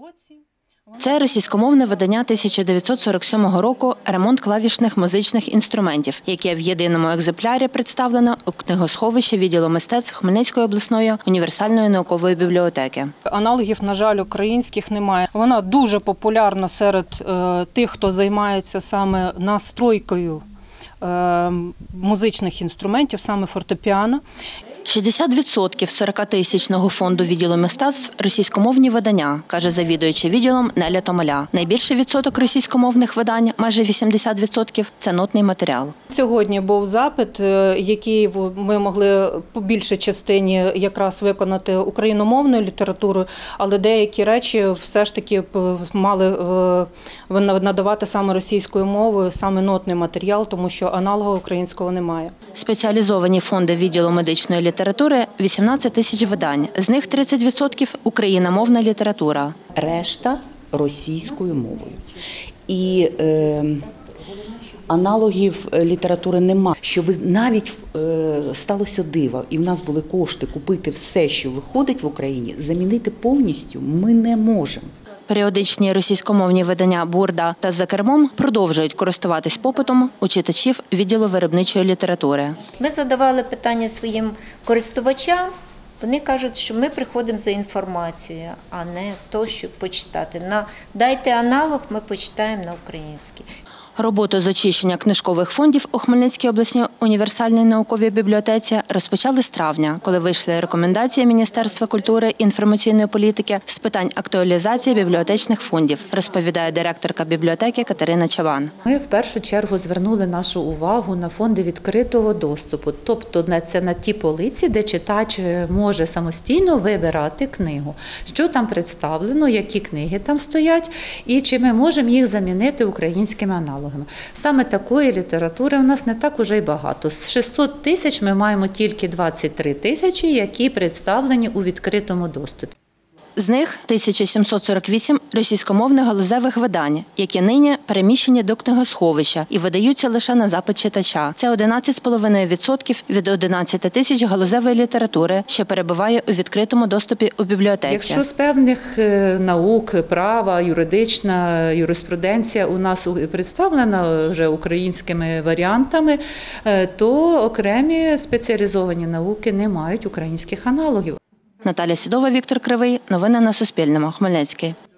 Це російськомовне видання 1947 року «Ремонт клавішних музичних інструментів», яке в єдиному екземплярі представлено у книгосховищі відділу мистецтв Хмельницької обласної універсальної наукової бібліотеки. Аналогів, на жаль, українських немає. Вона дуже популярна серед тих, хто займається саме настройкою музичних інструментів, саме фортепіано. 60% 40-тисячного фонду відділу мистецтв – російськомовні видання, каже завідуюча відділом Неля Томаля. Найбільший відсоток російськомовних видань, майже 80% – це нотний матеріал. Сьогодні був запит, який ми могли по більшій частині якраз виконати україномовною літературою, але деякі речі все ж таки мали надавати саме російською мовою, саме нотний матеріал, тому що аналогу українського немає. Спеціалізовані фонди відділу медичної літератури – 18 тисяч видань. З них 30% – україномовна література. Решта – російською мовою. І аналогів літератури нема. Щоб навіть сталося диво, і в нас були кошти купити все, що виходить в Україні, замінити повністю ми не можемо. Періодичні російськомовні видання «Бурда» та «За кермом» продовжують користуватись попитом у читачів відділу виробничої літератури. Ми задавали питання своїм користувачам, вони кажуть, що ми приходимо за інформацією, а не то, щоб почитати. Дайте аналог, ми почитаємо на українській. Роботу з очищення книжкових фондів у Хмельницькій обласній універсальній науковій бібліотеці розпочали з травня, коли вийшли рекомендації Міністерства культури і інформаційної політики з питань актуалізації бібліотечних фондів, розповідає директорка бібліотеки Катерина Чаван. Ми в першу чергу звернули нашу увагу на фонди відкритого доступу, тобто це на ті полиці, де читач може самостійно вибирати книгу, що там представлено, які книги там стоять і чи ми можемо їх замінити українськими аналогами. Саме такої літератури у нас не так уже й багато. З 600 тисяч ми маємо тільки 23 тисячі, які представлені у відкритому доступі. З них 1748 російськомовних галузевих видань, які нині переміщені до книгосховища і видаються лише на запит читача. Це 11,5% від 11 тисяч галузевої літератури, що перебуває у відкритому доступі у бібліотеці. Якщо з певних наук, права, юридична юриспруденція у нас представлена вже українськими варіантами, то окремі спеціалізовані науки не мають українських аналогів. Наталя Сідова, Віктор Кривий. Новини на Суспільному. Хмельницький.